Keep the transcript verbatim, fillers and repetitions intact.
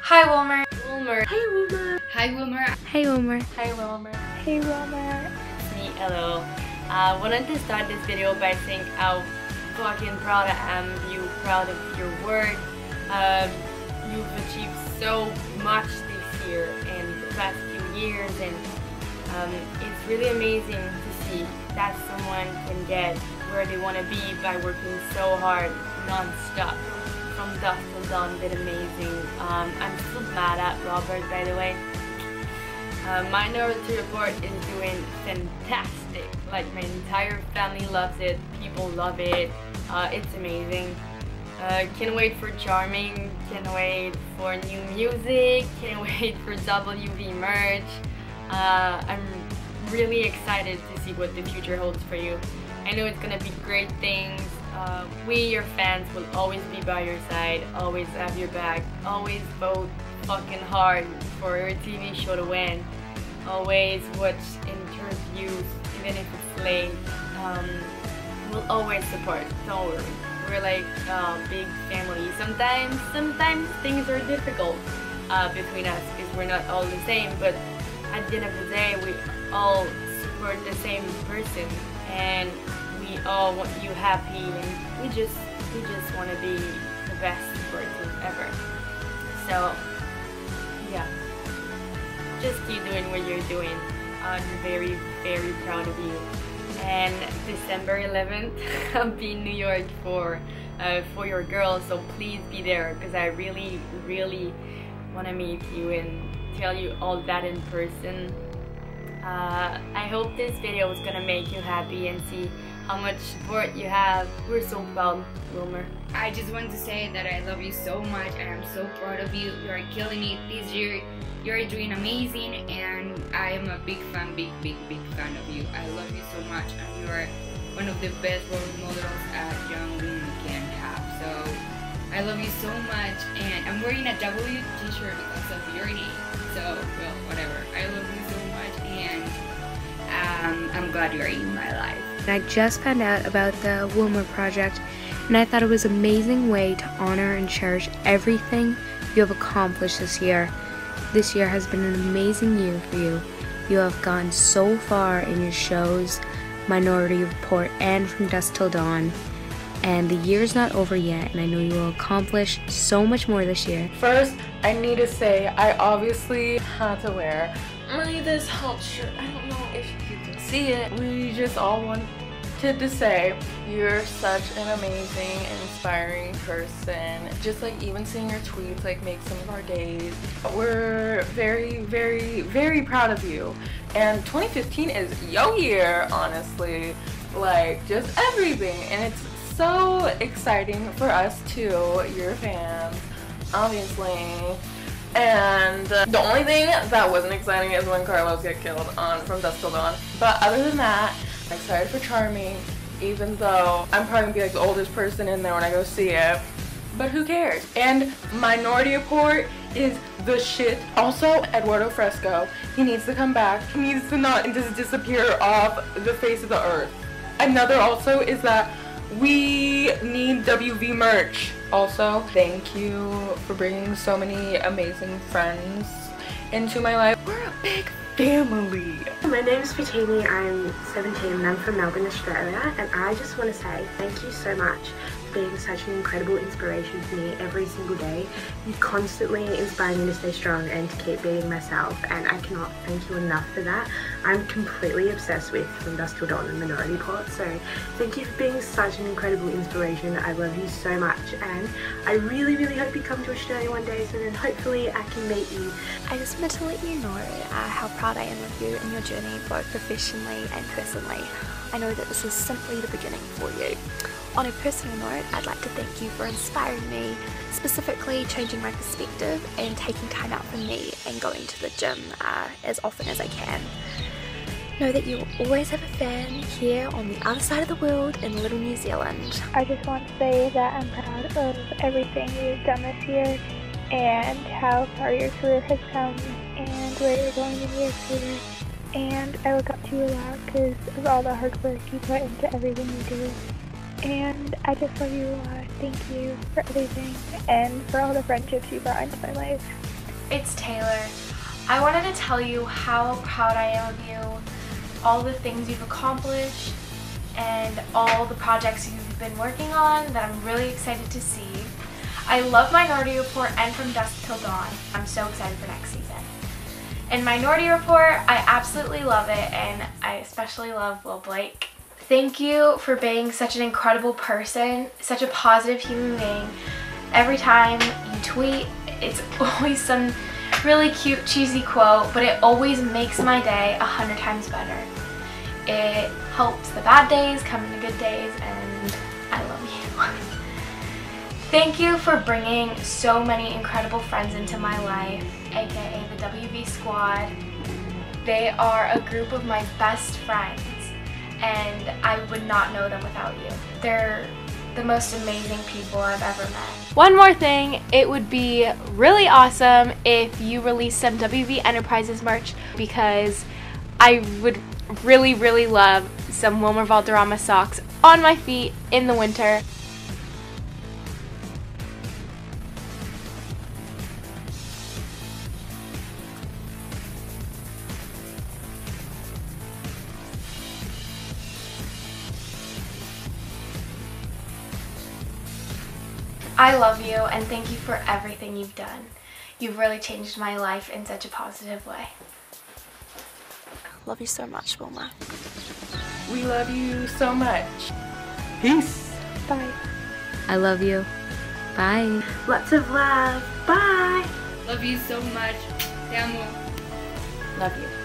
Hi Wilmer. Wilmer. Hey Wilmer. Hi Wilmer. Hey Wilmer. Hi Wilmer. Hey Wilmer. It's me, hello. I uh, wanted to start this video by saying how fucking proud I am of you, proud of your work. Um, you've achieved so much this year and the past few years, and um, it's really amazing to see that someone can get where they want to be by working so hard, non-stop. From dusk till dawn, did amazing. Um, I'm still mad at Robert, by the way. Uh, Minority Report is doing fantastic. Like, my entire family loves it. People love it. Uh, it's amazing. Uh, can't wait for Charming. Can't wait for new music. Can't wait for W V merch. Uh, I'm really excited to see what the future holds for you. I know it's gonna be great things. Uh, we, your fans, will always be by your side, always have your back, always vote fucking hard for your T V show to win, always watch interviews, even if it's late. Um, we'll always support, don't worry. We're like a big family. Sometimes, sometimes things are difficult uh, between us because we're not all the same, but at the end of the day, we all support the same person, and we all want you happy, and we just we just want to be the best person ever. So yeah, just keep doing what you're doing. I'm very very proud of you. And December eleventh, I'll be in New York for uh, for your girl, so please be there because I really really want to meet you and tell you all that in person. Uh, I hope this video is gonna make you happy and see how much support you have. We're so proud, Wilmer. I just want to say that I love you so much and I'm so proud of you. You are killing it this year. You're doing amazing, and I am a big fan, big, big, big fan of you. I love you so much, and you are one of the best role models a young woman can have. So I love you so much, and I'm wearing a W t-shirt because of your name. So, well, whatever. I love you so much, and um, I'm glad you're in my life. I just found out about the Wilmer project, and I thought it was an amazing way to honor and cherish everything you have accomplished this year. This year has been an amazing year for you. You have gone so far in your shows, Minority Report, and From Dusk Till Dawn. And the year's not over yet, and I know you will accomplish so much more this year. First, I need to say I obviously had to wear my This Helps shirt. I don't know if you can see it. We just all wanted to say you're such an amazing, inspiring person. Just like even seeing your tweets like make some of our days. We're very, very, very proud of you. And twenty fifteen is your year, honestly. Like just everything, and it's so exciting for us too, your fans, obviously. And uh, the only thing that wasn't exciting is when Carlos got killed on From Dusk Till Dawn. But other than that, I'm excited for Charming, even though I'm probably gonna be like the oldest person in there when I go see it. But who cares? And Minority Report is the shit. Also, Eduardo Fresco, he needs to come back. He needs to not just disappear off the face of the earth. Another also is that we need W V merch. Also, thank you for bringing so many amazing friends into my life. We're a big family. My name is Fatini, I'm seventeen and I'm from Melbourne, Australia, and I just want to say thank you so much for being such an incredible inspiration to me every single day. You constantly inspire me to stay strong and to keep being myself, and I cannot thank you enough for that. I'm completely obsessed with From Dusk Till Dawn and Minority Report, so thank you for being such an incredible inspiration. I love you so much, and I really really hope you come to Australia one day, so then hopefully I can meet you. I just wanted to let you know uh, how proud I am of you and your journey, both professionally and personally. I know that this is simply the beginning for you. On a personal note, I'd like to thank you for inspiring me, specifically changing my perspective and taking time out for me and going to the gym uh, as often as I can. Know that you will always have a fan here on the other side of the world in little New Zealand. I just want to say that I'm proud of everything you've done this year and how far your career has come and where you're going in your career. And I look up to you a lot because of all the hard work you put into everything you do. And I just love you a lot. Thank you for everything and for all the friendships you brought into my life. it's Taylor. I wanted to tell you how proud I am of you, all the things you've accomplished, and all the projects you've been working on that I'm really excited to see. I love Minority Report and From Dusk Till Dawn. I'm so excited for next season. In Minority Report, I absolutely love it, and I especially love Will Blake. Thank you for being such an incredible person, such a positive human being. Every time you tweet, it's always some really cute, cheesy quote, but it always makes my day a hundred times better. It helps the bad days come into good days, and I love you. Thank you for bringing so many incredible friends into my life, aka the W V Squad. They are a group of my best friends, and I would not know them without you. They're the most amazing people I've ever met. One more thing, it would be really awesome if you released some W V Enterprises merch, because I would really, really love some Wilmer Valderrama socks on my feet in the winter. I love you, and thank you for everything you've done. You've really changed my life in such a positive way. Love you so much, Wilmer. We love you so much. Peace. Bye. I love you. Bye. Lots of love. Bye. Love you so much. Te amo. Love you.